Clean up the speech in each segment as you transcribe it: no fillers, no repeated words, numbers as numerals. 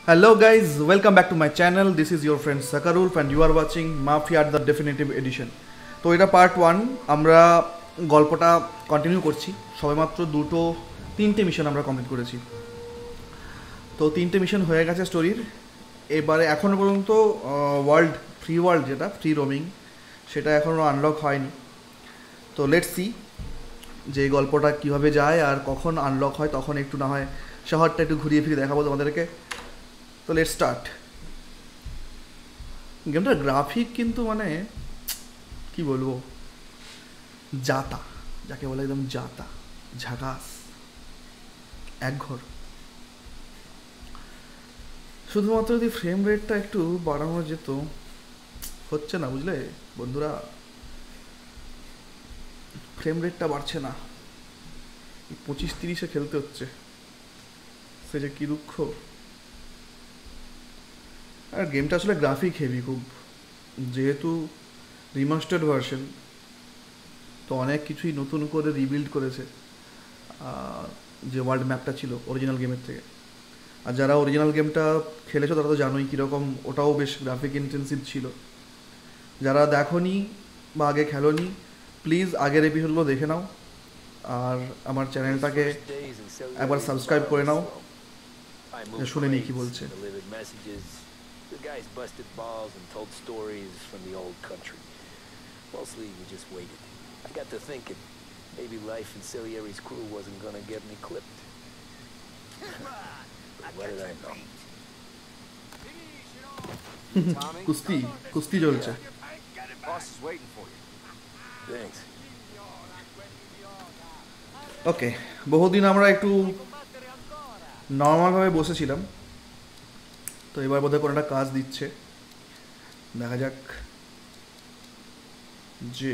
Hello guys, welcome back to my channel. This is your friend Sakarulf and you are watching Mafia the Definitive Edition. তো এটা part 1 আমরা গল্পটা continue করছি। সবেমাত্র তিনটে mission আমরা কমপ্লিট করেছি। তো তিনটে মিশন হয়ে গেছে স্টোরির। এবারে এখনো পর্যন্ত ফ্রি ওয়ার্ল্ড যেটা ফ্রি রোমিং সেটা এখনো আনলক হয়নি। তো লেটস সি যে গল্পটা কিভাবে যায় আর কখন আনলক হয়, তখন একটু না হয় শহরটা একটু ঘুরিয়ে ফিরে দেখাবো তোমাদেরকে। তো লেটস স্টার্ট। গেমটার গ্রাফিক কিন্তু মানে কি বলবো, জাতা, যাকে বলে একদম জাতা, ঝাকাস, একঘর। শুধুমাত্র যদি ফ্রেম রেটটা একটু বাড়ানো যেত, হচ্ছে না বুঝলে বন্ধুরা, ফ্রেম রেটটা বাড়ছে না। 25-30-এ খেলতে হচ্ছে, সে যে কি দুঃখ। আর গেমটা আসলে গ্রাফিক হেভি খুব, যেহেতু রিমাস্টার্ড ভার্সন, তো অনেক কিছুই নতুন করে রিবিল্ড করেছে যে ওয়ার্ল্ড ম্যাপটা ছিল অরিজিনাল গেমের থেকে। আর যারা অরিজিনাল গেমটা খেলেছো তারা তো জানোই কীরকম, ওটাও বেশ গ্রাফিক ইন্টেন্সিভ ছিল। যারা দেখোনি বা আগে খেলোনি, প্লিজ আগের এপিসোডগুলো দেখে নাও আর আমার চ্যানেলটাকে একবার সাবস্ক্রাইব করে নাও, শুনে নিই কী বলছে। The guys busted balls and told stories from the old country. Mostly we just waited. I got to thinking, maybe life in Salieri's crew wasn't gonna get me clipped. What did I know? কুস্তি চলছে। Boss is waiting for you. Thanks. ওকে, বহুদিন আমরা একটু নর্মালভাবে বসেছিলাম, তো এবার বোধহয় কোনো একটা কাজ দিচ্ছে, দেখা যাক যে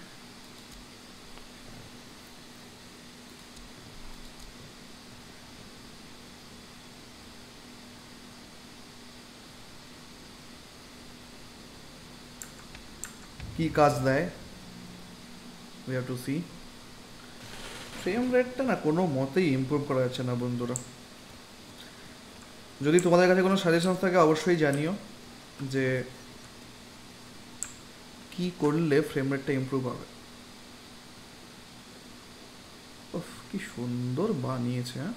কি কাজ দেয়। We have to see. Frame রেটটা না কোনো মতেই ইমপ্রুভ করা যাচ্ছে না বন্ধুরা। যদি তোমাদের কাছে কোনো সাজেশন থাকে অবশ্যই জানিও যে কি করলে ফ্রেম রেটটা ইমপ্রুভ হবে। উফ, কি সুন্দর বানিয়েছে। হ্যাঁ,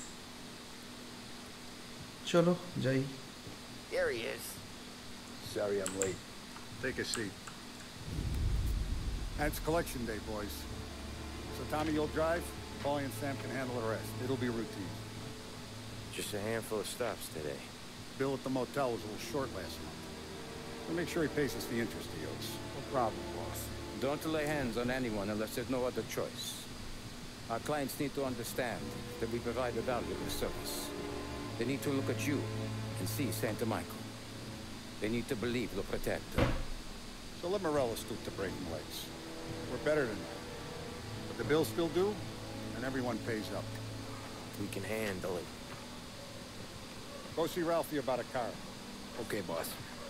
চলো যাই। There he is. Sorry I'm late. Take a seat. And it's collection day, boys. So Tommy, you'll drive. Paulie and Sam can handle the rest. It'll be routine. Just a handful of stops today. Bill at the motel was a little short last month. We'll make sure he pays us the interest he owes. No problem, boss. Don't lay hands on anyone unless there's no other choice. Our clients need to understand that we provide a valuable service. They need to look at you and see Santa Michael. They need to believe you'll protect them. So let Morella stoop to breaking legs. We're better than that. But the bill's still due, and everyone pays up. We can handle it. Go see Ralphie about a car. Okay, boss.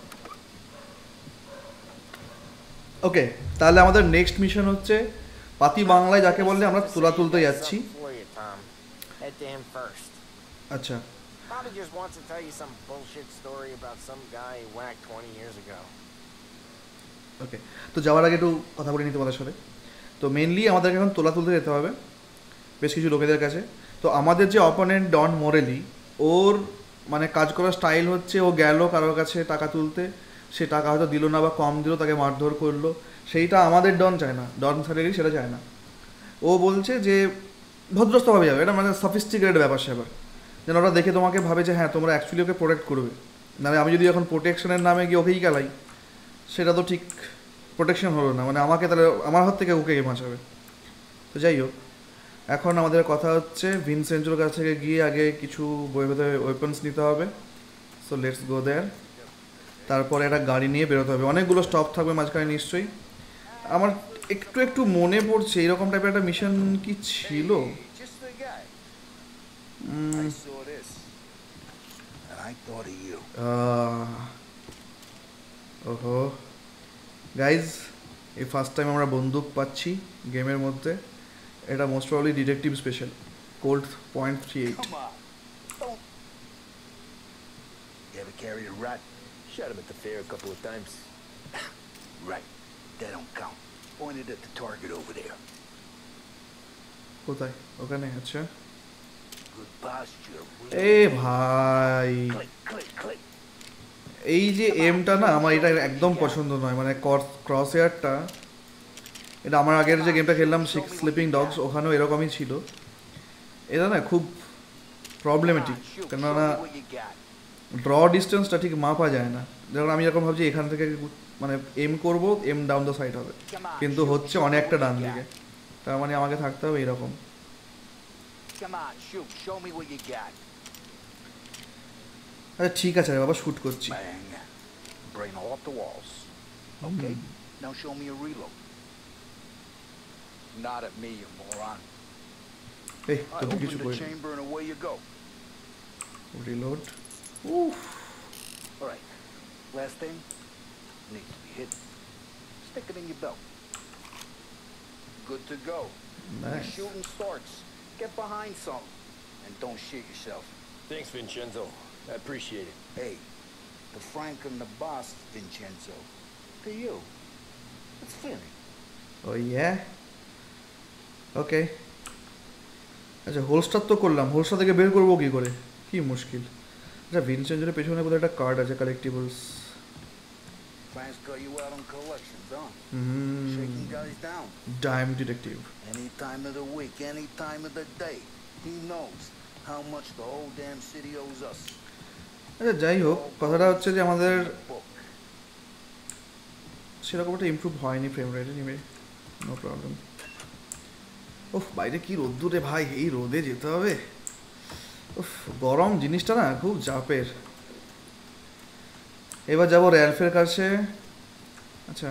ওকে, তাহলে আমাদের next mission হচ্ছে পাতি বাংলায় যাকে বললে আমরা তোলা তুলতে যাচ্ছি। For you, Tom. Head to him first. আচ্ছা, Probably just wants to tell you some bullshit story about some guy he whacked 20 years ago. ওকে, তো যাওয়ার আগে একটু কথা বলে নিই তোমাদের সাথে। তো মেনলি আমাদেরকে এখন তোলা তুলতে যেতে হবে বেশ কিছু লোকেদের কাছে। তো আমাদের যে অপোনেন্ট ডন মোরেলি, ওর মানে কাজ করার স্টাইল হচ্ছে, ও গেল কারোর কাছে টাকা তুলতে, সে টাকা হয়তো দিল না বা কম দিল, তাকে মারধর করলো। সেইটা আমাদের ডন চায় না, ডন স্যালারি সেটা চায় না। ও বলছে যে ভদ্রস্থভাবে যাবে, এটা মানে সফিস্টিকেটেড ব্যাপার স্যাপার, যেন ওরা দেখে তোমাকে ভাবে যে হ্যাঁ তোমরা অ্যাকচুয়ালি ওকে প্রোটেক্ট করবে। নাহলে আমি যদি এখন প্রোটেকশনের নামে গিয়ে ওকেই গেলাই, সেটা তো ঠিক প্রোটেকশন হলো না, মানে আমাকে তাহলে আমার হাত থেকে ওকে বাঁচাবে। তো যাই হোক, এখন আমাদের কথা হচ্ছে ভিনসেন্টোর কাছ থেকে গিয়ে আগে কিছু বইয়ে ওয়েপন্স নিতে হবে। So let's go there. তারপরে একটা গাড়ি নিয়ে বেরোতে হবে, অনেকগুলো স্টপ থাকবে মাঝখানে নিশ্চয়ই। আমার একটু একটু মনে পড়ছে এরকম টাইপের একটা মিশন কি ছিল। Just the guy. I saw this, and I thought of you. ওহো গাইজ, এই ফার্স্ট টাইম আমরা বন্দুক পাচ্ছি গেমের মধ্যে। এটা most probably detective special Colt .38। You ever carried a rat? Shot him at the fair a couple of times. Right. That don't count. Pointed at the target over there. কোথায়? ওখানে, আচ্ছা। Good posture. এ ভাই, Click, click, click. এই যে এমটা না আমার এটা একদম পছন্দ নয়, মানে ক্রস হেয়ারটা, এটা আমার আগের যে গেমটা খেললাম স্লিপিং ডগস, ওখানেও এরকমই ছিল। এটা না খুব প্রবলেমেটিক, কেননা ড্র ডিস্টেন্সটা ঠিক মাপা যায় না। যেমন আমি এরকম ভাবছি এখান থেকে মানে এম করব, এম ডাউন দ্য সাইড হবে, কিন্তু হচ্ছে অনেকটা ডান দিকে, তার মানে আমাকে থাকতে হবে এরকম। Come on, shoot. Show me what you got. আচ্ছা ঠিক আছে রে বাবা, শুট করছি। Bang. Brain all off the walls. Okay. Now show me a reload. Not at me, you moron. এই I তো কিছু open করি the chamber and away you go. Reload. উফ, All right. Last thing needs to be hidden. Stick it in your belt. Good to go. When nice. shooting starts, get behind some and don't shit yourself. Thanks, Vincenzo. I appreciate it. Hey, the Frank and the boss, Vincenzo. To you. It's Finny. Oh yeah, okay. আচ্ছা holster তো করলাম, holster থেকে বের করবো কি করে, কি মুশকিল। আচ্ছা ভিনসেন্টের পেছনে বোধহয় একটা কার্ড আছে, collectibles. Frank's got you out on collections, huh? Shaking guys down. Dime detective. Any time of the week, any time of the day. He knows how much the whole damn city owes us. আচ্ছা যাই হোক, কথাটা হচ্ছে যে আমাদের Book. সেরকম একটা improve হয়নি ফ্রেম রেট, নিবে নো প্রবলেম। উফ বাইরে কি রোদ্দুরে ভাই, এই রোদে যেতে হবে। উফ গরম জিনিসটা না খুব চাপের। এবার যাবো র্যালফের কাছে। আচ্ছা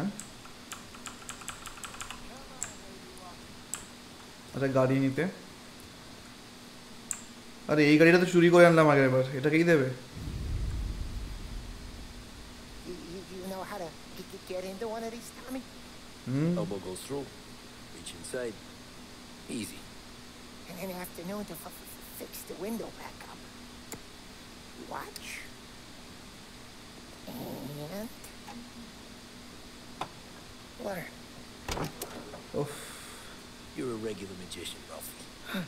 আচ্ছা গাড়ি নিতে। আরে এই গাড়িটা তো চুরি করে আনলাম আগের বার, এটাকেই দেবে? You know how to get into one of these, Tommy? Elbow goes through. Reach inside. Easy. And in the afternoon to fix the window back up. Watch. And... learn. উফ You're a regular magician, Ralphie.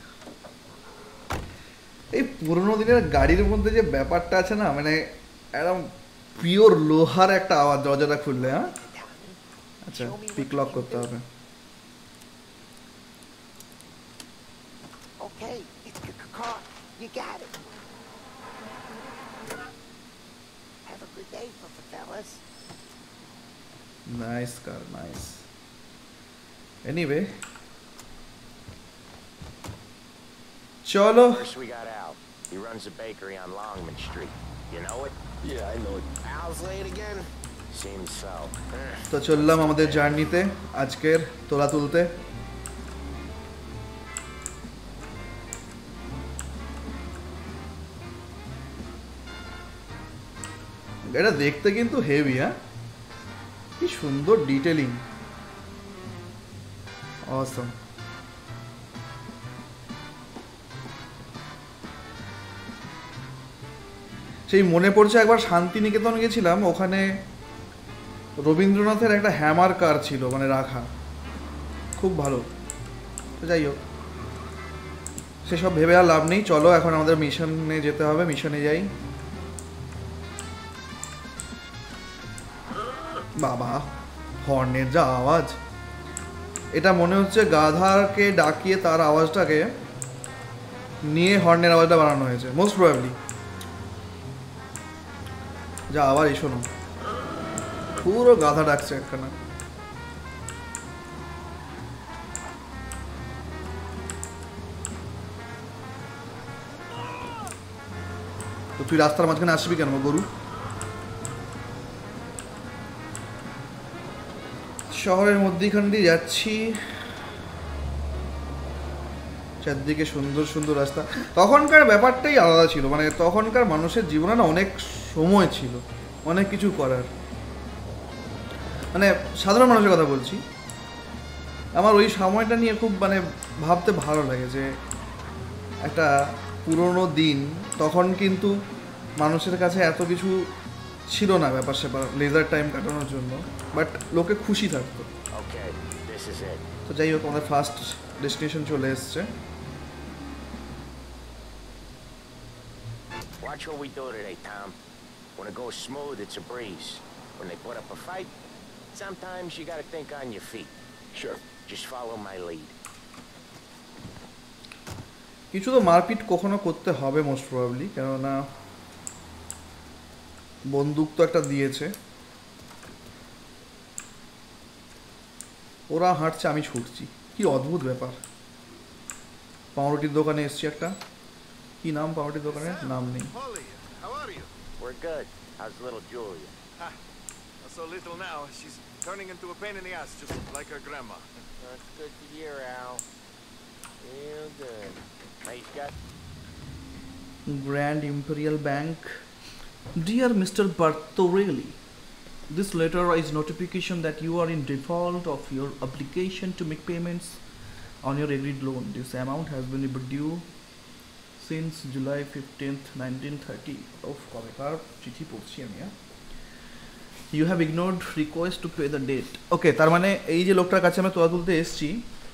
এই পুরোনো দিনের গাড়ির মধ্যে যে ব্যাপারটা আছে না, মানে একদম পিওর লোহার একটা আওয়াজ দরজাটা খুললে। হ্যাঁ আচ্ছা পিক লক করতে হবে। Okay, it's car. You got it. Have a good day, fellas. Nice car, nice. Anyway চলো। First we got Al. He runs a bakery on Longman Street. You know it? Yeah, I know it. Al's late again? Seems so. তো চললাম আমাদের জার্নিতে আজকের তোলা তুলতে। এটা দেখতে কিন্তু হেভি, হ্যাঁ কি সুন্দর ডিটেলিং, অসম। সেই মনে পড়ছে একবার শান্তিনিকেতন গেছিলাম, ওখানে রবীন্দ্রনাথের একটা হ্যামার কার ছিল মানে রাখা, খুব ভালো। তো যাই হোক সেসব ভেবে আর লাভ নেই, চলো এখন আমাদের মিশনে যেতে হবে, মিশনে যাই। বাবা হর্নের যা আওয়াজ, এটা মনে হচ্ছে গাধাকে ডাকিয়ে তার আওয়াজটাকে নিয়ে হর্নের আওয়াজটা বানানো হয়েছে মোস্ট প্রবাবলি। যা আবার এই শোনো, পুরো গাধা ডাকছে একখানা। তো তুই রাস্তার মাঝখানে আসবি কেন গরু? শহরের মধ্যেখান দিয়ে যাচ্ছি, চারদিকে সুন্দর সুন্দর রাস্তা। তখনকার ব্যাপারটাই আলাদা ছিল, মানে তখনকার মানুষের জীবনে না অনেক সময় ছিল, অনেক কিছু করার। মানে সাধারণ মানুষের কথা বলছি, আমার ওই সময়টা নিয়ে খুব মানে ভাবতে ভালো লাগে যে একটা পুরনো দিন, তখন কিন্তু মানুষের কাছে এত কিছু ছিল না ব্যাপার স্যাপার লেজার টাইম কাটানোর জন্য, বাট লোকে খুশি থাকতো। Okay, this is it. তো যাই হোক আমাদের ফার্স্ট ডেস্টিনেশন চলে এসছে। Watch what we do today, Tom. When it goes smooth, it's a breeze. When they put up a fight, sometimes you gotta think on your feet. Sure. Just follow my lead. কিছু তো মারপিট কখনো করতে হবে most probably, কেননা বন্দুক তো একটা দিয়েছে। ওরা হাঁটছে, আমি ছুটছি, কি অদ্ভুত ব্যাপার। পাউরুটির দোকানে এসছি একটা, কি নাম পাউরুটির দোকানের? নাম নেই। Polly, how are you? We're good. How's little Julia? Not so little now. She's turning into a pain in the ass, just like her grandma. That's good to hear, Al. Real good. Nice got. Grand Imperial Bank. Dear Mr. Bartorelli, this letter is notification that you are in default of your obligation to make payments on your agreed loan. This amount has been due since July 15th, 1930. Of course, চিঠি পড়ছি আমি। You have ignored request to pay the debt. Okay, তার মানে এই যে লোকটার কাছে আমরা তোলা তুলতে এসেছি,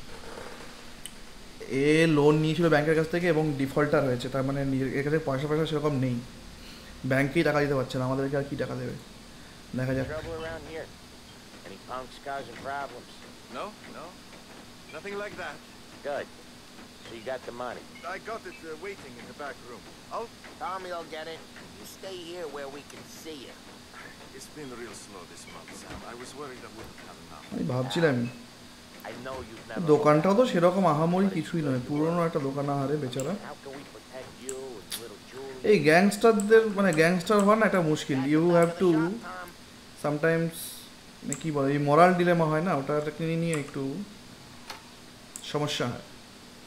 এ লোন নিয়েছিল ব্যাংকের কাছ থেকে এবং ডিফল্টার হয়েছে, তার মানে এর কাছে পয়সা সেরকম নেই, ব্যাংকেই টাকা দিতে পারছে না, আমাদেরকে আর কি টাকা দেবে দেখা যাক। Trouble around here? Any punks causing problems? No, no, nothing like that. Good. So you got the money. I got it waiting in the back room. Tommy will get it. You stay here where we can see you. It's been real slow this month, Sam. I was worried I wouldn't have enough. আমি ভাবছিলাম I know you've never. দোকানটাও তো সেরকম আহামরি কিছুই নয়, পুরনো একটা দোকান আহারে বেচারা। How can we protect you and little Julia? এই গ্যাংস্টারদের মানে গ্যাংস্টার হওয়া না একটা মুশকিল। ইউ হ্যাভ টু সামটাইমস কি বলে, এই মরাল ডিলেমা হয় না, ওটাকে নিয়ে একটু সমস্যা হয়।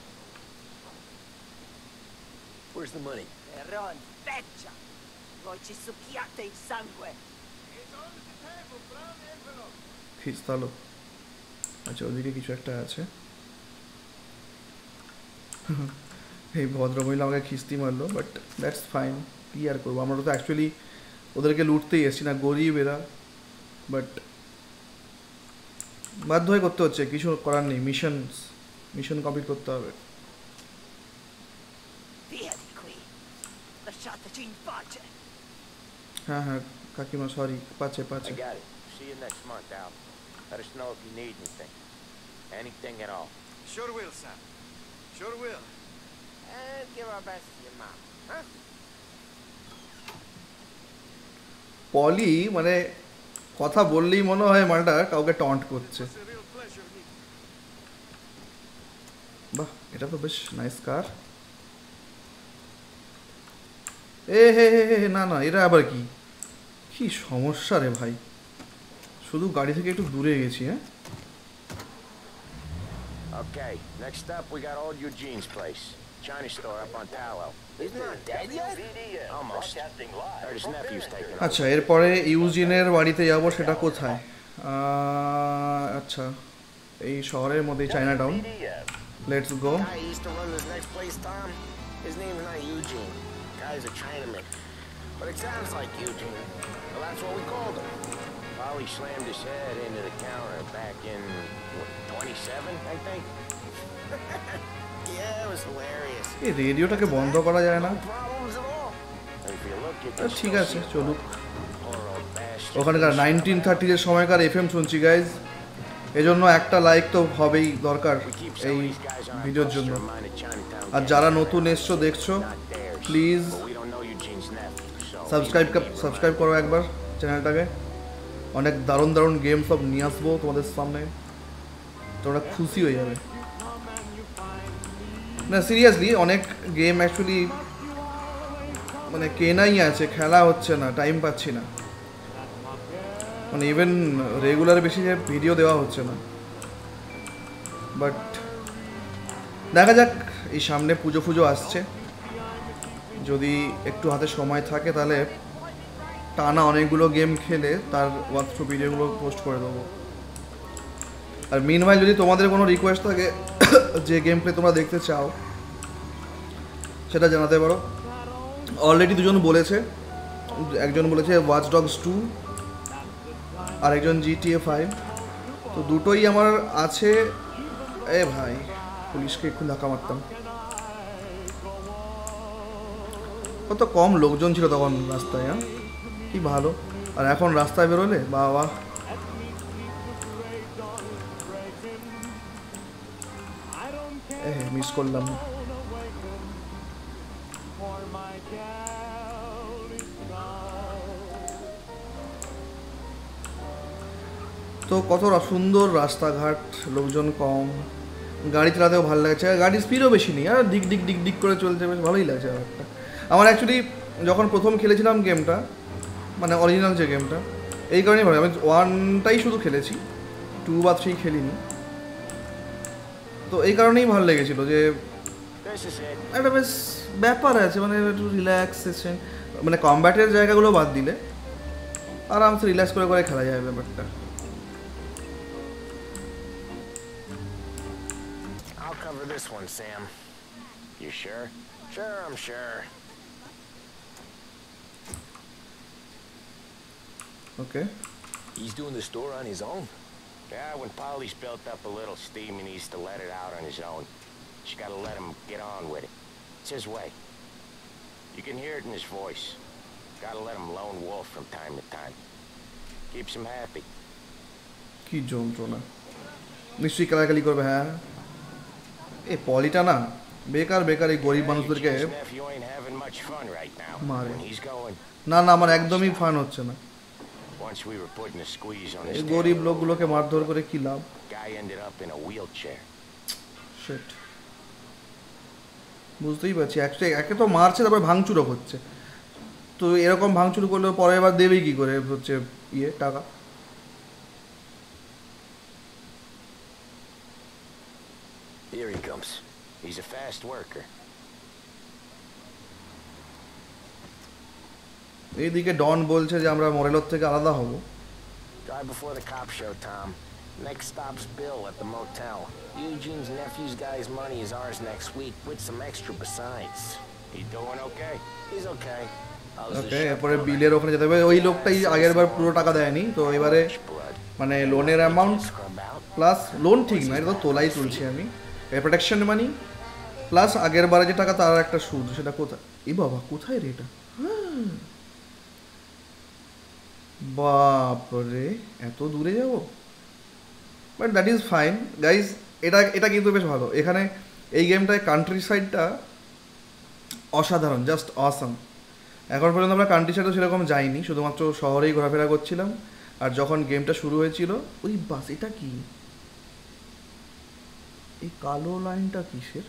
Where's the money? Ron, feccia. Voi ci succhiate il sangue. খিস্তালো, আচ্ছা ওদিকে কিছু একটা আছে। এই ভদ্রমহিলা আমাকে খিস্তি মারলো, বাট দ্যাটস ফাইন, কি আর করবো, আমরা তো অ্যাকচুয়ালি ওদেরকে লুটতেই এসছি না, গরিব এরা, বাট বাধ্য হয়ে করতে হচ্ছে, কিছু করার নেই, মিশন কমপ্লিট করতে হবে। Via di qui. Lasciateci in pace. হ্যাঁ হ্যাঁ কাকিমা, সরি, পাচ্ছে I পাচ্ছে। got it. See you next month, Al. Let us know if you need anything. Anything at all. Sure will, Sam. Sure will. And give our best to your mom. Huh? পলি মানে কথা বললেই মনে হয় মালটা কাউকে taunt করছে। It's a real pleasure meeting. বাহ, এটা তো বেশ নাইস কার। এ হে হে হে, না না, এটা আবার কি কি সমস্যা রে ভাই, শুধু গাড়ি থেকে একটু দূরে গেছি। হ্যাঁ Okay, next up we got old Eugene's place. China store up on Tallow. He's not dead yet? Almost. Heard his nephew's taking over. আচ্ছা, এরপরে ইউজিনের বাড়িতে যাব, সেটা কোথায়? আচ্ছা, এই শহরের মধ্যে China town, let's go. Guy used to run this next place, Tom. His name's not Eugene. Guy's a Chinaman. But it sounds like Eugene. Well, that's what we called him. Polly slammed his head into the counter back in, what, 27, I think? Yeah, it was hilarious. এই রেডিওটাকে বন্ধ করা যায় না? No problems at all. And if you look, you can ঠিক still আছে, see চলুক। poor old bastard. ওখানকার 1930s সময়কার এফএম শুনছি গাইজ, এজন্য একটা লাইক তো হবেই দরকার We keep some এই of these guys on our ভিডিওর bus জন্য। to remind the Chinatown R gang যারা that নতুন এসছো দেখছো, not theirs. Please But we don't know Eugene's nephew, so subscribe করো একবার চ্যানেলটাকে। অনেক দারুণ দারুণ গেম সব নিয়ে আসবো তোমাদের সামনে, তোমরা খুশি হয়ে যাবে। না সিরিয়াসলি, অনেক গেম অ্যাকচুয়ালি মানে কেনাই আছে, খেলা হচ্ছে না, টাইম পাচ্ছি না, মানে ইভেন রেগুলার বেশি যে ভিডিও দেওয়া হচ্ছে না। বাট দেখা যাক, এই সামনে পুজো ফুজো আসছে, যদি একটু হাতে সময় থাকে তাহলে টানা অনেকগুলো গেম খেলে তার ওয়াকথ্রু ভিডিওগুলো পোস্ট করে দেবো। আর মিনওয়াইল যদি তোমাদের কোনো রিকোয়েস্ট থাকে যে গেম প্লে তোমরা দেখতে চাও, সেটা জানাতে পারো। অলরেডি দুজন বলেছে একজন বলেছে ওয়াচ ডগস 2 আর একজন GTA 5। তো দুটোই আমার আছে। এ ভাই পুলিশকে একটু ধাক্কা মারতাম। কত কম লোকজন ছিল তখন রাস্তায়, হ্যাঁ কি ভালো। আর এখন রাস্তায় বেরোলে বাবা, মিস করলাম। তো কত সুন্দর রাস্তাঘাট, লোকজন কম, গাড়ি চালাতেও ভালো লাগছে, গাড়ির স্পিডও বেশি নেই, আর দিক দিক দিক দিক করে চলছে, বেশ ভালোই লাগছে ব্যাপারটা। আমার অ্যাকচুয়ালি যখন প্রথম খেলেছিলাম গেমটা, মানে অরিজিনাল যে গেমটা, এই কারণেই ভালো, আমি 1টাই শুধু খেলেছি, 2 বা 3 খেলিনি। তো এই কারণেই ভালো লেগেছিলো যে একটা বেশ ব্যাপার আছে, মানে একটু রিল্যাক্সেশন, মানে কম্ব্যাটের জায়গাগুলো বাদ দিলে আরামসে রিল্যাক্স করে করে খেলা যায় ব্যাপারটা। I'll cover this one, Sam. You sure? Sure, I'm sure. Okay. He's doing the store on his own? Yeah, when Polly's built up a little steam, he needs to let it out on his own. You gotta let him get on with it. It's his way. You can hear it in his voice. Gotta let him lone wolf from time to time. Keeps him happy. কি যন্ত্রণা, নিশ্চয়ই কালাকালি করবে। হ্যাঁ এই পলিটা না বেকার বেকার এই গরিব মানুষদেরকে Nephew ain't having much fun right now. মারে। When he's going, না না, আমার একদমই ফান হচ্ছে না। once we were putting a squeeze on এই his গরিব লোকগুলোকে মারধর করে কি লাভ? guy ended up in a wheelchair. Shit, বুঝতেই পারছি। একে তো মারছে, তারপরে ভাঙচুরও হচ্ছে। তো এরকম ভাঙচুর করলে পরে এবার দেবেই কি করে হচ্ছে টাকা? Here he comes. He's a fast worker. এইদিকে ডন বলছে যে আমরা মরেলোর থেকে আলাদা হব। Drive before the cop show, Tom. Next stop's Bill at the motel. Eugene's nephew's guy's money is ours next week, with some extra besides. He doing okay? He's okay. ওকে, এরপরে বিলের ওখানে যেতে হবে। ওই লোকটাই আগের বার পুরো টাকা দেয়নি, তো এবারে মানে লোনের অ্যামাউন্ট প্লাস, লোন ঠিক না, এটা তো তোলাই তুলছি আমি, প্রোটেকশন মানি প্লাস আগের বারে যে টাকা তার একটা সুদ, সেটা কোথায়? এই বাবা, কোথায় রে এটা? বাপরে, এত দূরে যাব? But that is fine guys. এটা কিন্তু বেশ ভালো। এখানে এই গেমটায় কান্ট্রি সাইডটা অসাধারণ, জাস্ট অসাম। এখন পর্যন্ত আমরা কান্ট্রি সাইডও সেরকম যাইনি, শুধুমাত্র শহরেই ঘোরাফেরা করছিলাম। আর যখন গেমটা শুরু হয়েছিল, ওই বাস, এটা কি, এই কালো লাইনটা কিসের?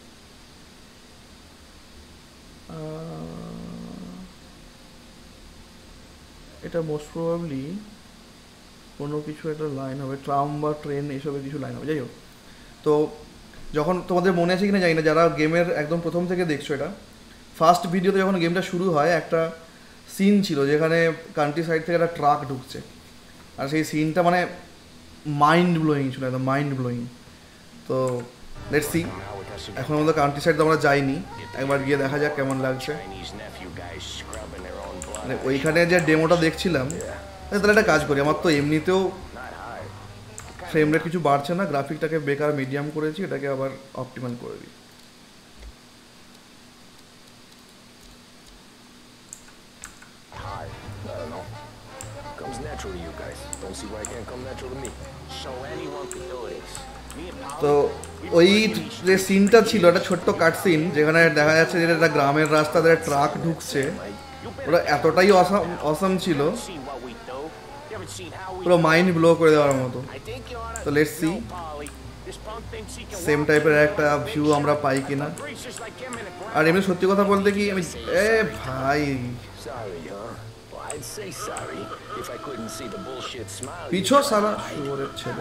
এটা মোস্ট প্রবাবলি কোনো কিছু একটা লাইন হবে, ট্রাম বা ট্রেন এসবের কিছু লাইন হবে। যাই হোক, তো যখন তোমাদের মনে আছে কিনা জানি না, যারা গেমের একদম প্রথম থেকে দেখছো, এটা ফার্স্ট ভিডিওতে যখন গেমটা শুরু হয়, একটা সিন ছিল যেখানে কান্ট্রি সাইড থেকে একটা ট্রাক ঢুকছে, আর সেই সিনটা মানে মাইন্ড ব্লোয়িং ছিল, একদম মাইন্ড ব্লোয়িং। তো লেটস সি, এখন আমাদের কান্ট্রি সাইড তো আমরা যাইনি, একবার গিয়ে দেখা যাক কেমন লাগছে। মানে ওইখানে যে ডেমোটা দেখছিলাম, তাহলে একটা কাজ করি, আমার তো এমনিতেও ফ্রেম রেট কিছু বাড়ছে না, গ্রাফিকটাকে বেকার মিডিয়াম করেছি, এটাকে আবার অপটিমাল করে দিই। তো ওই যে সিনটা ছিল, একটা ছোট্ট কাট সিন, যেখানে দেখা যাচ্ছে যে একটা গ্রামের রাস্তাতে ট্রাক ঢুকছে, ওটা এতটাই অসাম ছিল, পুরো মাইন্ড ব্লো করে দেওয়ার মতো। তো লেটস সি সেম টাইপের একটা ভিউ আমরা পাই কিনা। আর এমনি সত্যি কথা বলতে কি, আমি ভাই পিছো সারা শুয়োরের ছেলে।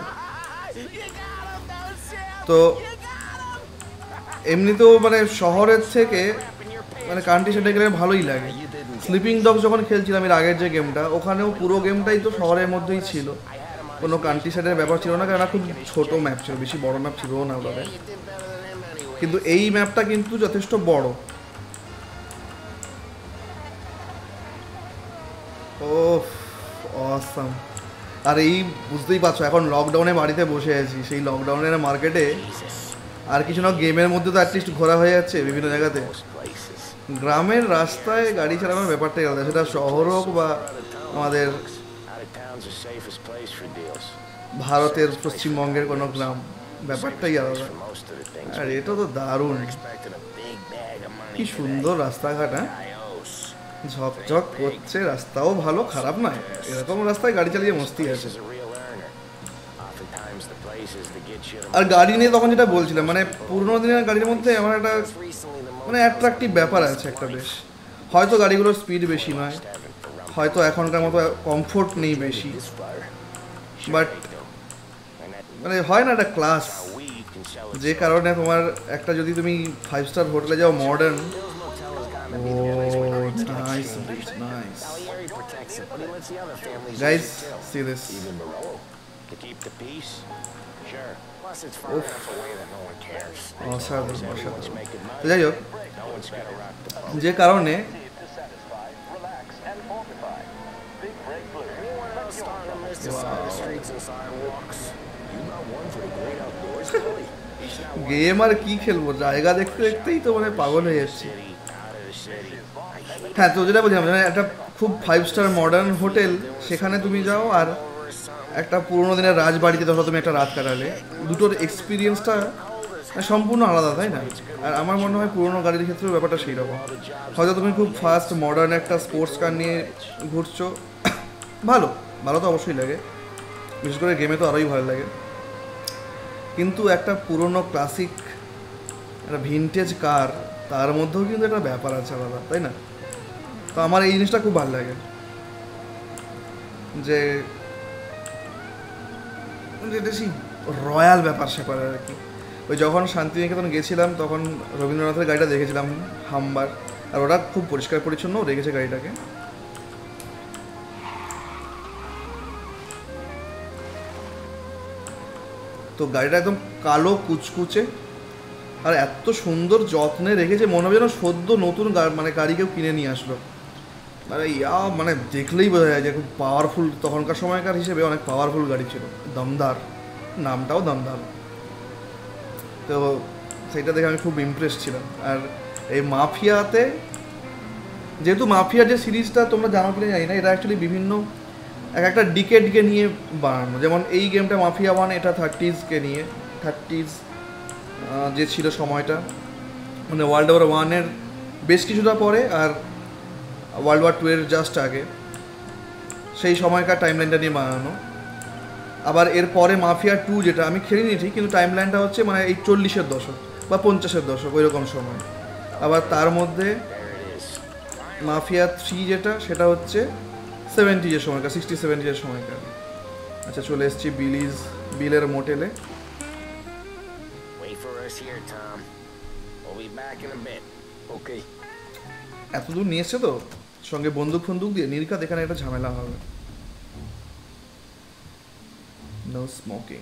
তো এমনিতেও মানে শহরের থেকে মানে কান্ট্রি সাইডে গেলে ভালোই লাগে। স্লিপিং ডগস যখন খেলছিলাম এর আগের যে গেমটা, ওখানেও পুরো গেমটাই তো শহরের মধ্যেই ছিল, কোনো কান্ট্রি সাইডের ব্যাপার ছিল না, কারণ খুব ছোট ম্যাপ ছিল, বেশি বড় ম্যাপ ছিল না ওটাতে। কিন্তু এই ম্যাপটা কিন্তু যথেষ্ট বড়। ও অসাম। আর এই বুঝতেই পারছো এখন লকডাউনে বাড়িতে বসে আছি, সেই লকডাউনের মার্কেটে আর কিছু না, গেমের মধ্যে তো অ্যাটলিস্ট ঘোরা হয়ে যাচ্ছে বিভিন্ন জায়গাতে। গ্রামের রাস্তায় গাড়ি চালানোর ব্যাপারটাই আলাদা, সেটা শহর হোক বা আমাদের ভারতের পশ্চিমবঙ্গের কোনো গ্রাম, ব্যাপারটাই আলাদা। আর এটা তো দারুণ, কি সুন্দর রাস্তাঘাট, হ্যাঁ ঝকঝক করছে, রাস্তাও ভালো, খারাপ নয়, এরকম রাস্তায় গাড়ি চালিয়ে মস্তি আছে। আর গাড়ি নিয়ে তখন যেটা বলছিলাম, মানে পুরোনো দিনের গাড়ির মধ্যে আমার একটা মানে অ্যাট্রাকটিভ ব্যাপার আছে একটা বেশ। হয়তো গাড়িগুলোর স্পিড বেশি নয়, হয়তো এখনকার মতো কমফোর্ট নেই বেশি, বাট মানে হয় না একটা ক্লাস, যে কারণে তোমার একটা যদি তুমি 5 স্টার হোটেলে যাও modern, oh nice nice guys, see this. অসাধারণ অসাধারণ। তো যাই হোক, যে কারণে গেম আর কি খেলবো, জায়গা দেখতে দেখতেই তো মানে পাগল হয়ে যাচ্ছে। হ্যাঁ, তো যেটা বলছিলাম, মানে একটা খুব 5 স্টার মডার্ন হোটেল, সেখানে তুমি যাও, আর একটা পুরোনো দিনের রাজবাড়িতে ধরো তুমি একটা রাত কাটালে, দুটোর এক্সপিরিয়েন্সটা সম্পূর্ণ আলাদা, তাই না? আর আমার মনে হয় পুরোনো গাড়ির ক্ষেত্রেও ব্যাপারটা সেই রকম। হয়তো তুমি খুব ফাস্ট মডার্ন একটা স্পোর্টস কার নিয়ে ঘুরছো, ভালো ভালো তো অবশ্যই লাগে, বিশেষ করে গেমে তো আরোই ভালো লাগে, কিন্তু একটা পুরোনো ক্লাসিক একটা ভিনটেজ কার, তার মধ্যেও কিন্তু একটা ব্যাপার আছে আলাদা, তাই না? তো আমার এই জিনিসটা খুব ভালো লাগে, যে যেটা সেই রয়্যাল ব্যাপার স্যাপার আর কি। ওই যখন শান্তিনিকেতন গেছিলাম তখন রবীন্দ্রনাথের গাড়িটা দেখেছিলাম, হাম্বার, আর ওরা খুব পরিষ্কার পরিচ্ছন্ন রেখেছে গাড়িটাকে। তো গাড়িটা একদম কালো কুচকুচে, আর এত সুন্দর যত্নে রেখেছে, মনে হবে যেন সদ্য নতুন মানে গাড়ি কেউ কিনে নিয়ে আসলো। মানে মানে দেখলেই বোঝা যায় যে খুব পাওয়ারফুল, তখনকার সময়কার হিসেবে অনেক পাওয়ারফুল গাড়ি ছিল, দমদার, নামটাও দমদার। তো সেইটা দেখে আমি খুব ইমপ্রেস ছিলাম। আর এই মাফিয়াতে, যেহেতু মাফিয়া যে সিরিজটা তোমরা জানো কিনা জানি না, এটা অ্যাকচুয়ালি বিভিন্ন এক একটা ডিকেডকে নিয়ে বানানো। যেমন এই গেমটা মাফিয়া 1, এটা 30sকে নিয়ে, 30s যে ছিল সময়টা, মানে ওয়ার্ল্ড ওয়ার 1-এর বেশ কিছুটা পরে আর ওয়ার্ল্ড ওয়ার 2-এর জাস্ট আগে, সেই সময়কার টাইমলাইনটা নিয়ে বানানো। আবার এরপরে মাফিয়া 2, যেটা আমি খেলিনি ঠিক, কিন্তু টাইমলাইনটা হচ্ছে মানে এই 40-এর দশক বা 50-এর দশক ওই রকম সময়। আবার তার মধ্যে মাফিয়া 3 যেটা, সেটা হচ্ছে 70-এর সময়কার, 60-70-এর সময়কার। আচ্ছা, চলে এসেছি বিলের মোটেলে। এত দূর নিয়ে এসছে তো, সঙ্গে বন্দুক ফন্দুক দিয়ে, নির্ঘাত এখানে একটা ঝামেলা হবে। No smoking.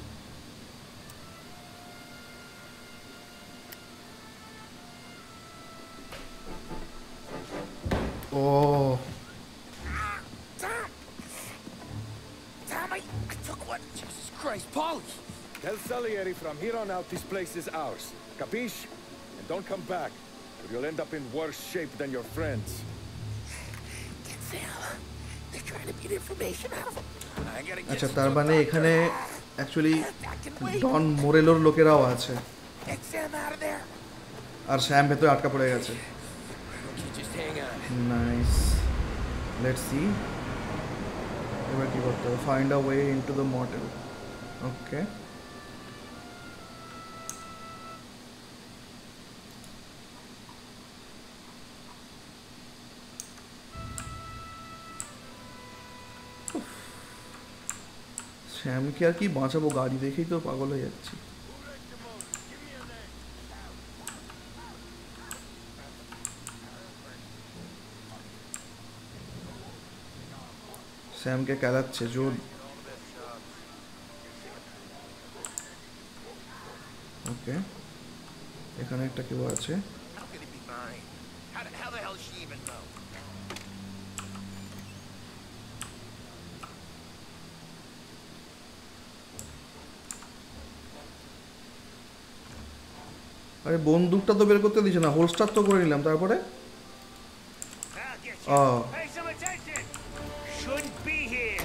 Oh Christ, Paulie! Tell Salieri from here on out this place is ours. Capiche? And don't come back, or you'll end up in worse shape than your friends. Get Sam. They're trying to get information out of him. আচ্ছা, তার মানে এখানে actually ডন মোরেলোর লোকেরাও আছে, Get Sam out of there. আর শ্যাম ভেতরে আটকা পড়ে গেছে। Just hang on. Nice, let's see এবার কি করতে হবে। Find a way into the model. Okay, শ্যামকে আর কি বাঁচাবো, গাড়ি দেখেই তো পাগল হয়ে যাচ্ছি। শ্যামকে খেলাচ্ছে জোর। ওকে, এখানে একটা কেউ আছে। How could it be mine? How the hell does she even know? আরে বন্দুকটা তো বের করতে দিছে না, হোলস্টার তো করে নিলাম, তারপরে Pay some attention! Shouldn't be here!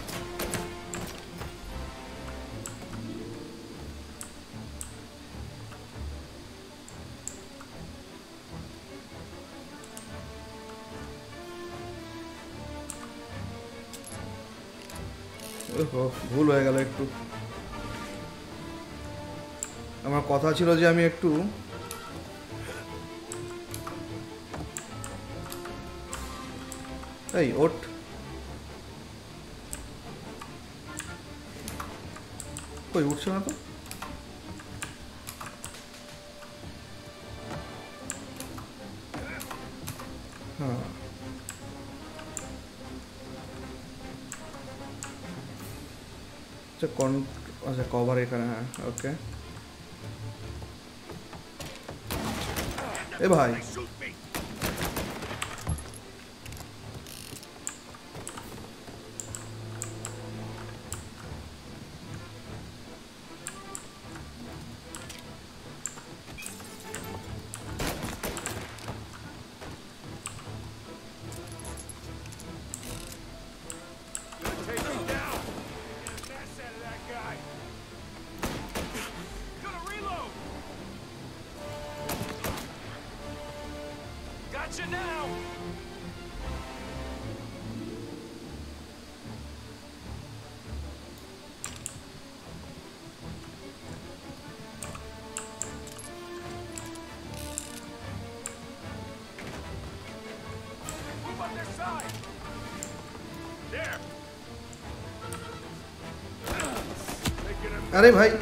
ওহো, ভুল হয়ে গেল একটু। আমার কথা ছিল যে আমি একটু এই ওঠ, কই উঠছে না তো। হ্যাঁ আচ্ছা আচ্ছা কভার এখানে, হ্যাঁ ওকে। এ ভাই Take him down! Get a mess out of that guy! Gonna reload! Gotcha now! Move on this side! There! আরে ভাই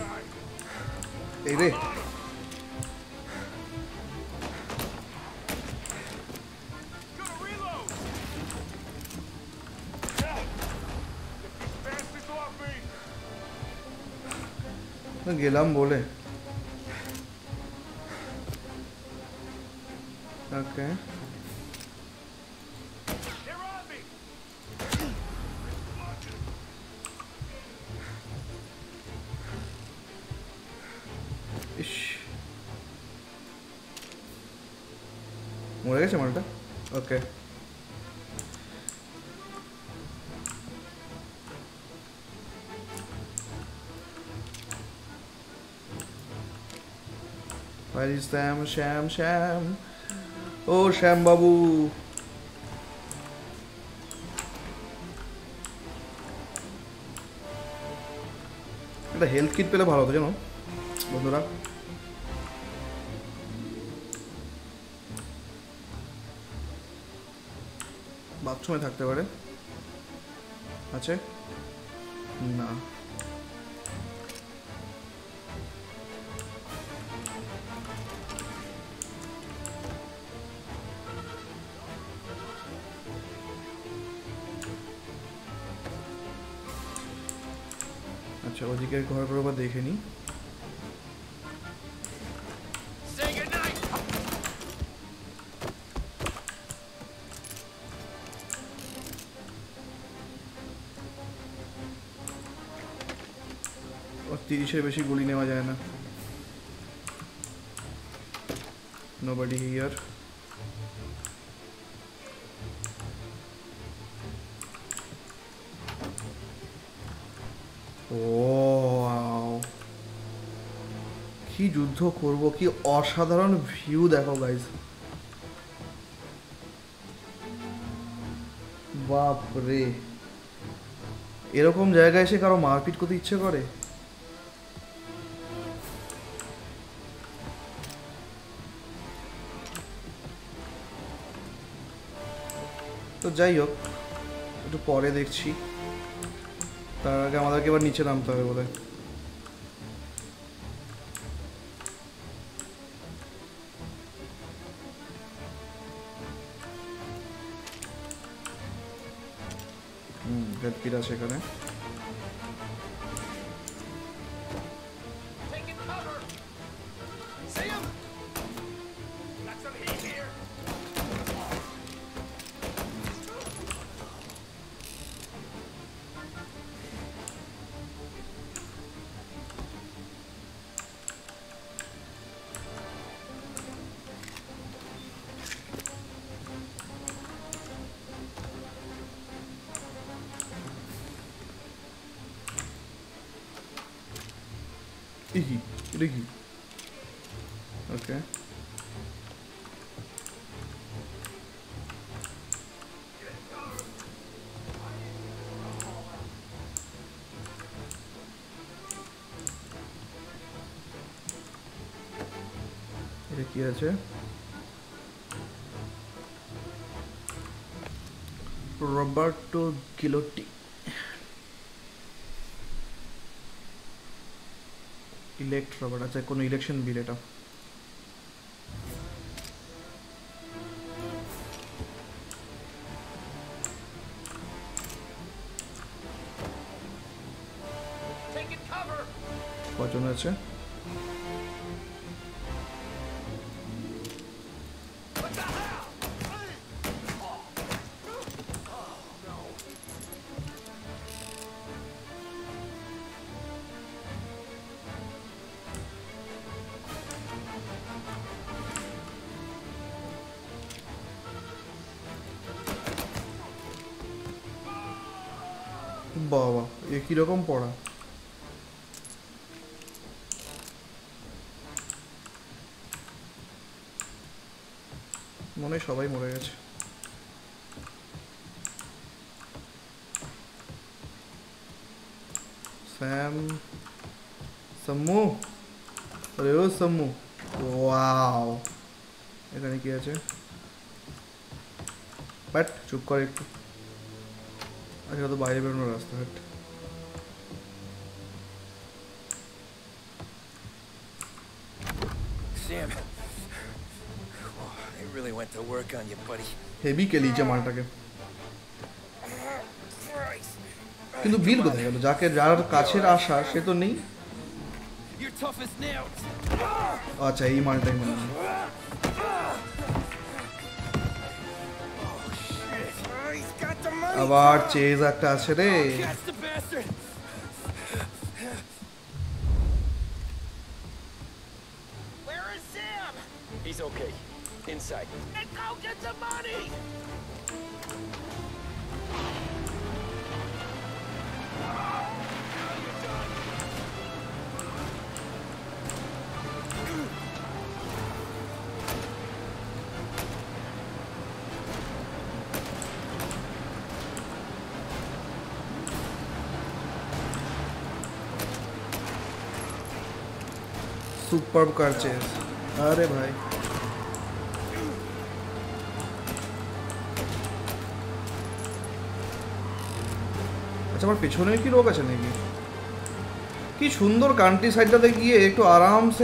এই রে, Gonna reload! Get these bastards off me! গেলাম বলে। ওকে They're on me! ইস, মরে গেছে মালটা। ওকে Where is শ্যাম, ও শ্যাম বাবু। একটা হেলথ কিট পেলে ভালো হতো জানো বন্ধুরা। বাথরুমে থাকতে পারে, আছে না। আচ্ছা ওদিকে ঘর করে বা দেখে নি। Say goodnight! ওর 30-এর বেশি গুলি নেওয়া যায় না। Nobody here. Wow. কি যুদ্ধ করব, কি অসাধারণ ভিউ দেখো গাইস। বাপ রে, এরকম জায়গায় এসে কারো মারপিট করতে ইচ্ছে করে? তো যাই হোক, একটু পরে দেখছি। তার আগে আমাদেরকে এবার নিচে নামতে হবে বোধ হয়। হেডকিট আছে এখানে। Taking cover! See him? Got some heat here! এটা কি? ওকে, এটা কি আছে? Roberto Gilotti, elect Robert. আচ্ছা, কোনো ইলেকশন বিল এটা। কজন আছে? বাবা, এ কিরকম পড়া! মনে হয় সবাই মরে গেছে। স্যাম, সাম্মু, আরে ও সাম্মু, ওয়াও! এখানে কি আছে? বাট চুপ করে একটু। আচ্ছা, তো বাইরে বেরোনোর রাস্তা। হাট। Sam, they really went to work on you, buddy. Heavy কেলিছে মালটাকে। কিন্তু বিল কোথায় গেল? যাকে যার কাছের আশা সে তো নেই। You're tough as nails. আচ্ছা, এই মালটাই মনে হয়। আবার চেজ একটা আছে রে। Catch the bastard. Where is Sam? He's okay. Inside. And go get the money. Superb car chase. अरे भाई, আচ্ছা, আমার পেছনে কি লোক আছে নাকি? কি সুন্দর কান্ট্রি সাইডটাতে গিয়ে একটু আরামসে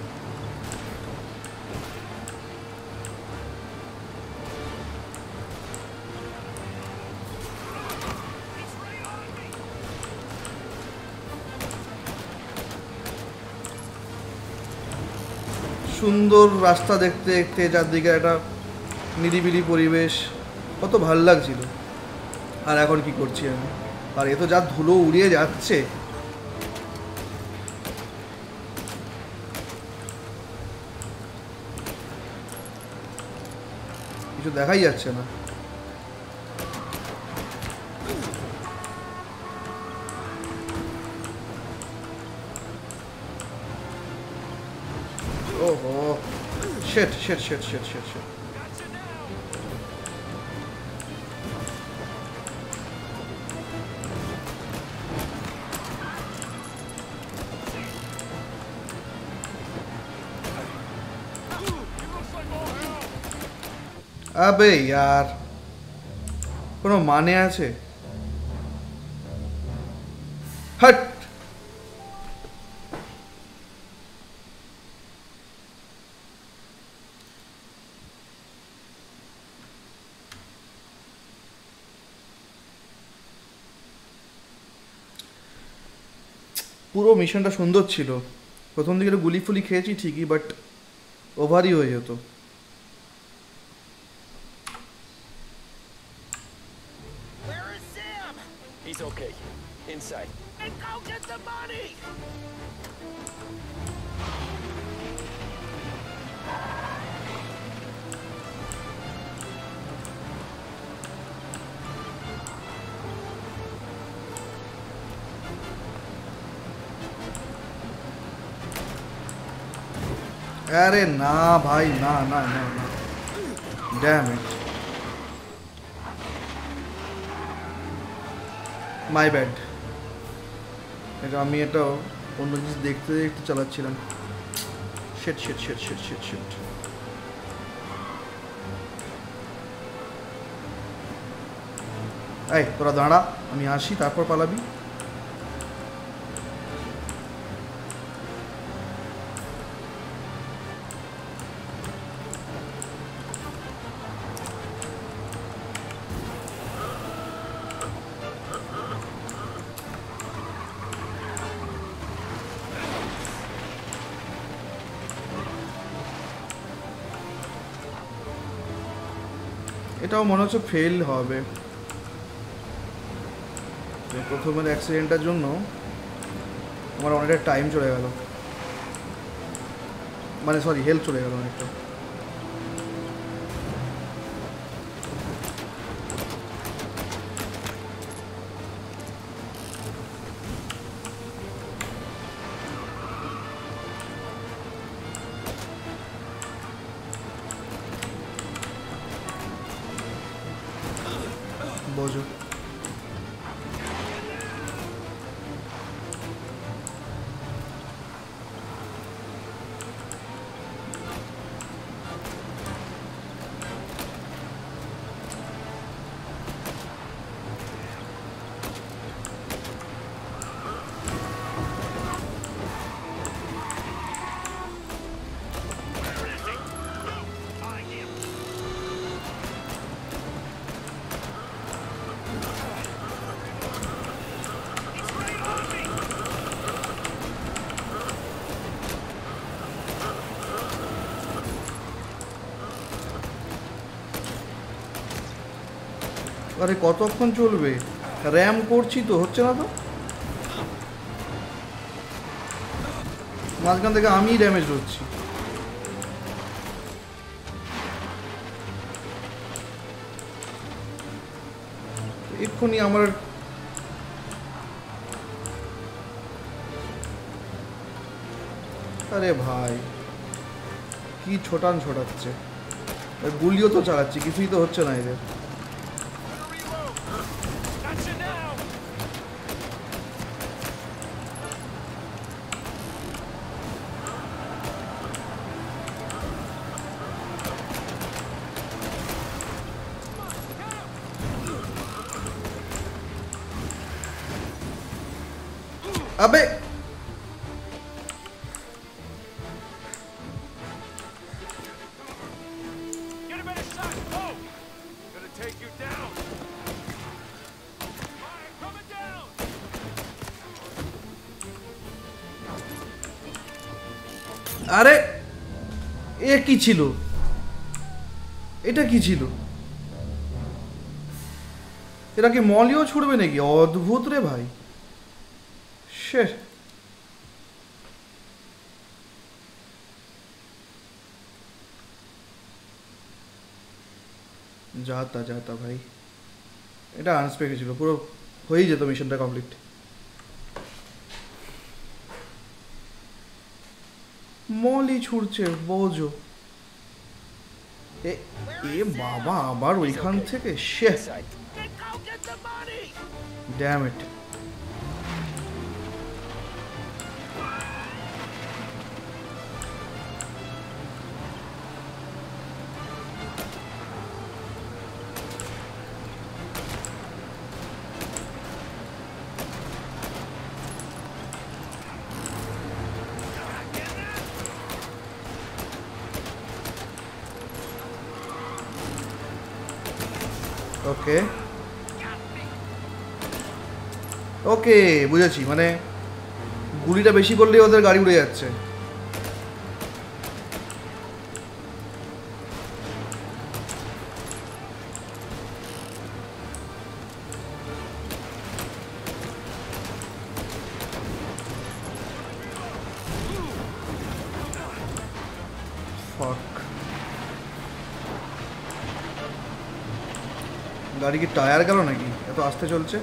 সুন্দর রাস্তা দেখতে দেখতে, চারদিকে একটা নিরিবিলি পরিবেশ, কত ভাল লাগছিল। আর এখন কি করছি আমি? আর এ তো যা ধুলো উড়িয়ে যাচ্ছে। কিছু দেখাই যাচ্ছে না। ওহো, shit shit shit shit shit shit. আবে यार, কোনো মানে আছে? হট। পুরো মিশনটা সুন্দর ছিল। প্রথম দিকে একটু গুলি ফুলি খেয়েছি ঠিকই, বাট ওভারই হয়ে যেত। He's okay. Inside. And go get the money! আরে না ভাই, না না না না, ড্যাম ইট, মাই ব্যাড। এটা আমি এটা অন্য জিনিস দেখতে দেখতে চালাচ্ছিলাম। Shit shit shit shit shit shit. এই তোরা দাঁড়া, আমি আসি তারপর পালাবি। এটাও মনে হচ্ছে ফেল হবে। প্রথমের অ্যাক্সিডেন্টটার জন্য আমার অনেকটা টাইম চলে গেল, মানে সরি হেল্প চলে গেল অনেকটা। বোঝো আরে কতক্ষণ চলবে? র্যাম করছি তো, হচ্ছে না তো। মাঝখান থেকে আমি ড্যামেজ হচ্ছি। এক্ষুনি আমার আরে ভাই কি ছোটাচ্ছে, গুলিও তো চালাচ্ছি, কিছুই তো হচ্ছে না এদের। अबे আরে এ কি ছিল? এটা কি ছিল? এরা কি মলিও ছুড়বে নাকি? অদ্ভুত রে ভাই। শেষ। যাতা ভাই, এটা আনএক্সপেক্টেড ছিল, পুরো হয়েই যেত মিশনটা কমপ্লিট। মলি ছুড়ছে বোঝো। এ বাবা, আবার ওইখান থেকে শেষ। Damn it. ওকে ওকে বুঝেছি, মানে গুলিটা বেশি করলেই ওদের গাড়ি উড়ে যাচ্ছে। গাড়ি কি টায়ার গেল নাকি? এত আস্তে চলছে।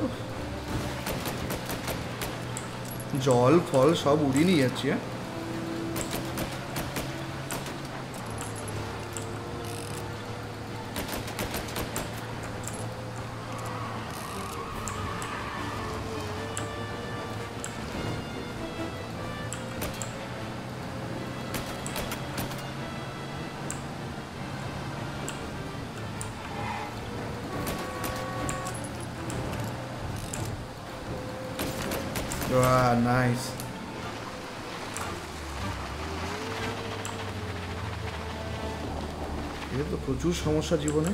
জল ফল সব উড়িয়ে নিয়ে যাচ্ছি। হ্যাঁ, নাইস। এটা তো প্রচুর সমস্যা জীবনে।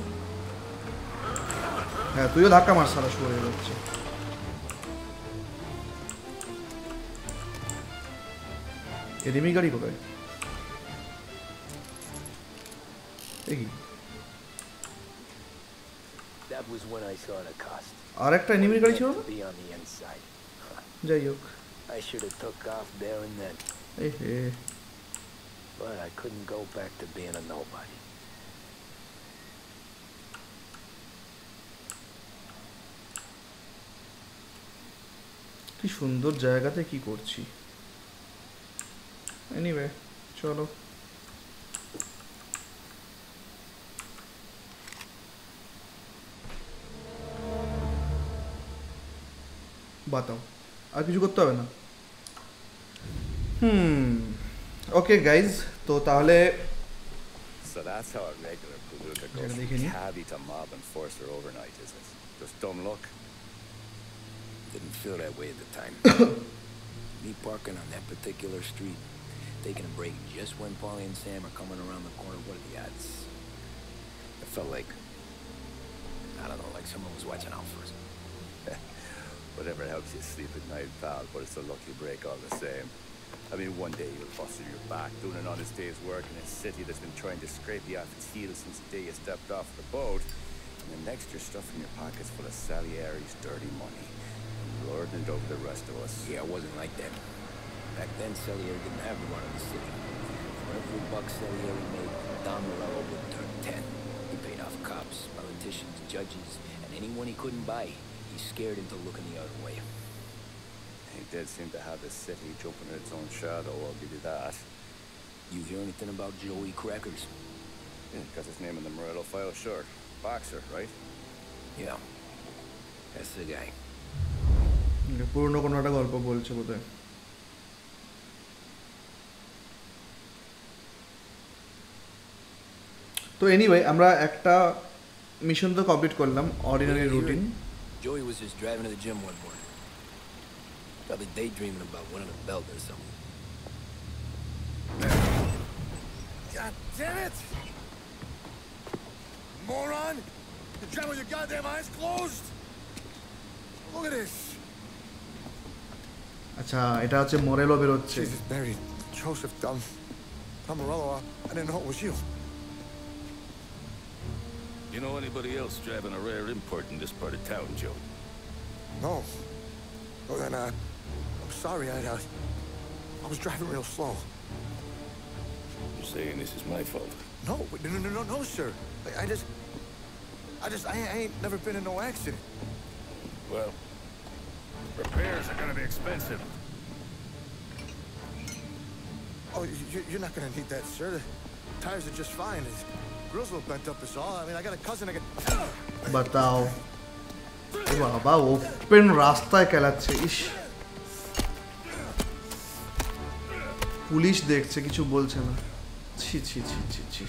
হ্যাঁ, তুইও ধাক্কা মার, সারা শুরু হয়ে যাচ্ছে। এনিমি গাড়ি কোথায়? এই That was when I saw the cost. আর একটা এনিমি গাড়ি ছিল না? Be on the inside. যাই হোক, I should have took off there and then, এই হে, but I couldn't go back to being a nobody. কি সুন্দর জায়গাতে কি করছি। এনিওয়ে চলো, বাতাও, আর কিছু করতে হবে না। ওকে গাইজ, তো তাহলে So that's how a regular palooka Yeah, goes they from can- cabbie to mob enforcer overnight, is it? Just dumb luck? Didn't feel that way at the time. Me parking on that particular street, taking a break just when Paulie and Sam are coming around the corner. What are the odds? It felt like, I don't know, like someone was watching out for us. Whatever helps you sleep at night, pal, but it's a lucky break all the same. I mean, one day you'll bustle your back doing an honest day's work in a city that's been trying to scrape you off its heels since the day you stepped off the boat, and the next you're stuffing your pockets full of Salieri's dirty money and lording it over the rest of us. Yeah, it wasn't like that. Back then, Salieri didn't have the run of the city. For every buck Salieri made, Don Morello would turn 10. He paid off cops, politicians, judges, and anyone he couldn't buy. He scared into looking the other way. He did seem to have the city jumping in its own shadow, I'll give you that. You hear anything about Joey Crackers? Yeah, got his name in the Morello file, sure. Boxer, right? Yeah. That's the guy. পুরনো কোনো একটা গল্প বলছে বোধহয়। তো anyway, আমরা একটা mission তো কমপ্লিট করলাম, ordinary routine. Joey was just driving to the gym one morning. Probably daydreaming about winning a belt or something. God damn it! Moron! You're driving with your goddamn eyes closed? Look at this! আচ্ছা, এটা হচ্ছে মোরেলো বেরোচ্ছে। Jesus, Barry. Joseph Tom Morello, I didn't know it was you. You know anybody else driving a rare import in this part of town, Joe? No. Well, then, I'm sorry, I was driving real slow. You're saying this is my fault? No, no, sir. I ain't never been in no accident. Well, repairs are gonna be expensive. Oh, you're not gonna need that, sir. The tires are just fine. The grill's a little bent up is all. I mean, I got a cousin I can... বাতাও, ও বাবা, open রাস্তায় চালাচ্ছে। ইস, police দেখছে, কিছু বলছে না। ছি ছি ছি ছি ছি,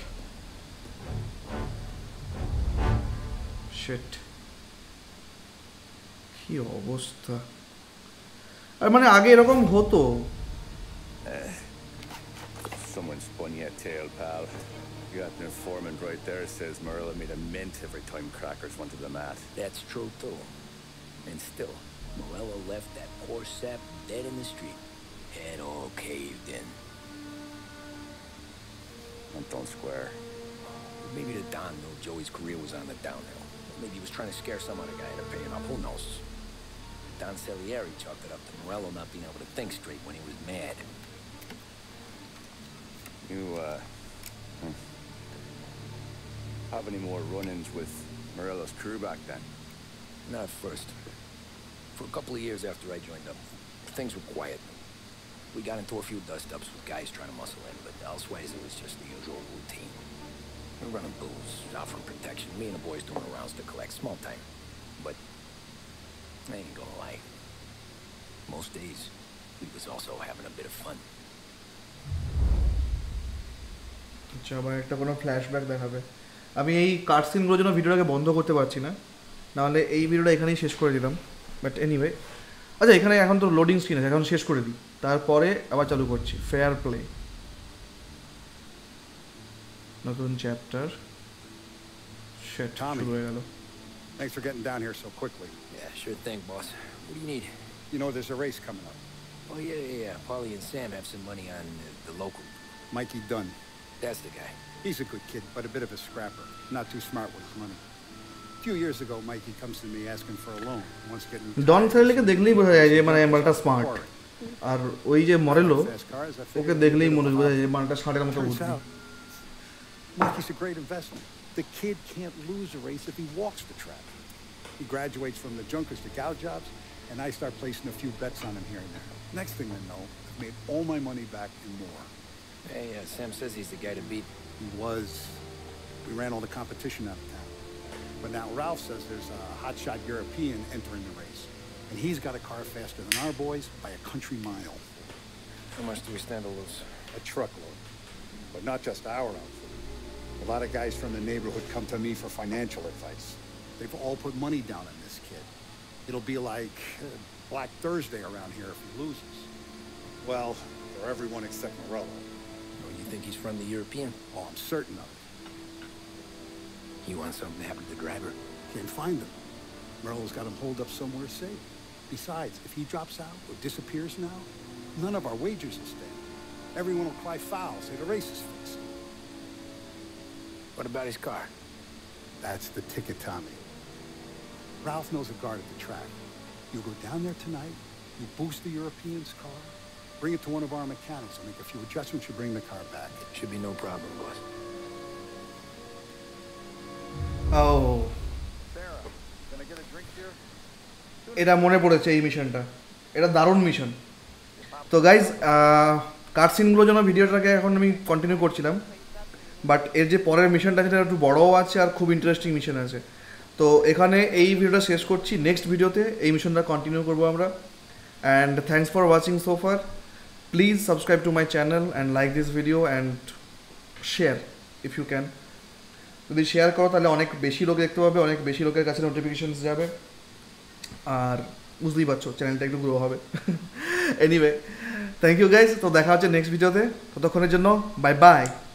শিট, কি অবস্থা। আর মানে আগে এরকম হতো? Someone spun you a tale, pal. You got an informant right there says Morello made a mint every time Crackers went to the mat. That's true, too. And still, Morello left that poor sap dead in the street. Head all caved in. And don't square. Maybe the Don knew Joey's career was on the downhill. Maybe he was trying to scare some other guy into paying up. Who knows? Don Salieri chalked it up to Morello not being able to think straight when he was mad. You, have any more run-ins with Morello's crew back then? Not at first. For a couple of years after I joined up, things were quiet. We got into a few dust-ups with guys trying to muscle in, but elsewise it was just the usual routine. We were running booze, out for protection. Me and the boys doing rounds to collect small time. But I ain't gonna lie. Most days, we was also having a bit of fun. আচ্ছা আবার একটা কোনো flashback দেখাবে আমি এই কাট সিনগুলোর জন্য ভিডিওটাকে বন্ধ করতে পারছি না নাহলে এই ভিডিওটা এখানেই শেষ করে দিলাম বাট এনিওয়ে আচ্ছা এখানে এখন তো লোডিং স্ক্রিন আছে এখন শেষ করে দিই তারপরে আবার চালু করছি ফেয়ার প্লে নতুন চ্যাপ্টার শিট শুরু হয়ে গেল Thanks for getting down here so quickly. Yeah, sure thing, boss. What do you need? You know there's a race coming up. Oh, yeah. Paulie and Sam have some money on the local. Mikey Dunn. That's the guy. He's a good kid, but a bit of a scrapper. Not too smart with his money. A few years ago, Mikey comes to me asking for a loan. Wants to get new ডন ফেরলিকে দেখলেই বোঝা যায় যে মানে মালটা smart আর ওই যে মরেলো ওকে দেখলেই মনে বোঝা যায় যে মালটা ষাঁড়ের মতো বুদ্ধি Mikey's a great investment. The kid can't lose a race if he walks the track. He graduates from the junkers to gal jobs, and I start placing a few bets on him here and there. Next thing I know, I've made all my money back and more. Hey, Sam says he's the guy to beat. He was. We ran all the competition out of town. But now Ralph says there's a hotshot European entering the race. And he's got a car faster than our boys by a country mile. How much do we stand to lose? A truckload. But not just our outfit. A lot of guys from the neighborhood come to me for financial advice. They've all put money down on this kid. It'll be like Black Thursday around here if he loses. Well, for everyone except Morello. Oh, you think he's from the European? Oh, I'm certain of it. You want something to happen to the driver? Can't find him. Morello's got him holed up somewhere safe. Besides, if he drops out or disappears now, none of our wagers will stand. Everyone will cry foul, say the race is fixed. What about his car? That's the ticket, Tommy. Ralph knows a guard at the track. You go down there tonight, you boost the European's car, bring it to one of our mechanics, and make a few adjustments, you bring the car back. Should be no problem, boss. Oh. Sarah, can I get a drink here? এটা মনে পড়েছে এই মিশনটা এটা দারুণ mission তো guys কাট সিনগুলোর জন্য ভিডিওটাকে এখন আমি কন্টিনিউ করছিলাম বাট এর যে পরের মিশনটা সেটা একটু বড়ও আছে আর খুব ইন্টারেস্টিং মিশন আছে তো এখানে এই ভিডিওটা শেষ করছি নেক্সট ভিডিওতে এই মিশনটা কন্টিনিউ করবো আমরা and thanks for watching so far please subscribe to my channel and like this video and share if you can যদি শেয়ার করো তাহলে অনেক বেশি লোক দেখতে পাবে অনেক বেশি লোকের কাছে নোটিফিকেশনস যাবে আর বুঝতেই পারছো চ্যানেলটা একটু গ্রো হবে এনিওয়ে থ্যাংক ইউ গাইজ তো দেখা হচ্ছে নেক্সট ভিডিওতে ততক্ষণের জন্য বাই বাই